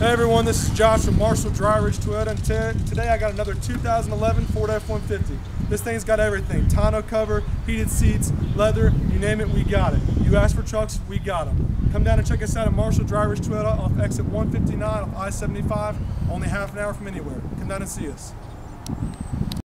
Hey everyone, this is Josh from Marshall Dry Ridge Toyota, and today I got another 2011 Ford F-150. This thing's got everything: tonneau cover, heated seats, leather, you name it, we got it. You ask for trucks, we got them. Come down and check us out at Marshall Dry Ridge Toyota off exit 159 off I-75, only half an hour from anywhere. Come down and see us.